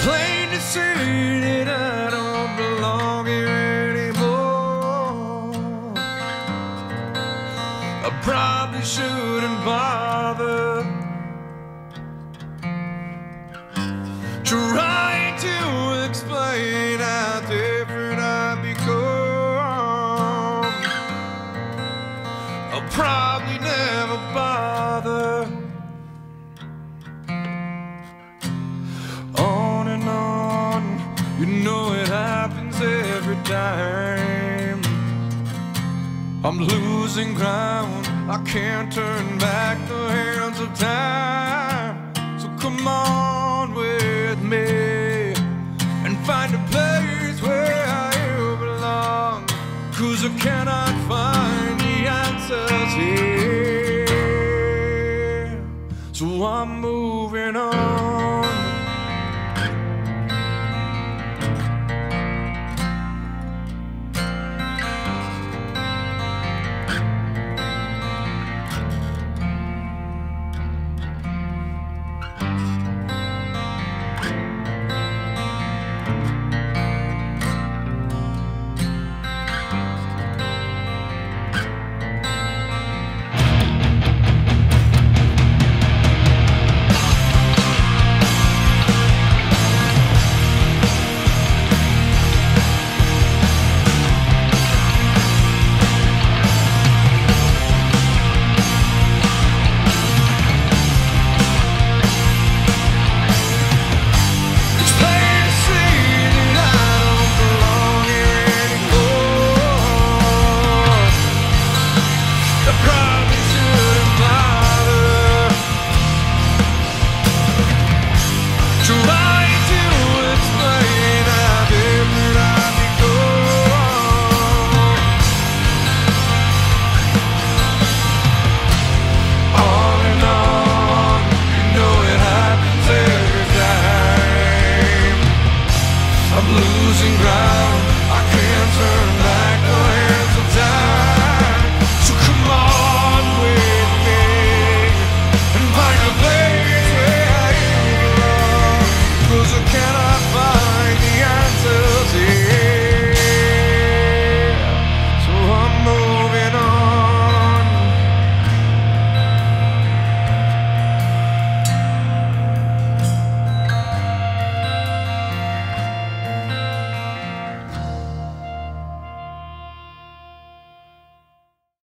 plain to see that I don't belong here anymore. I probably shouldn't bother trying to explain how different I've become. I'll probably never bother. On and on, you know it happens every time. I'm losing ground, I can't turn back the hands of time. So come on with me and find a place where I belong, 'cause I cannot find the answers here. So I'm moving on. Probably shouldn't lie.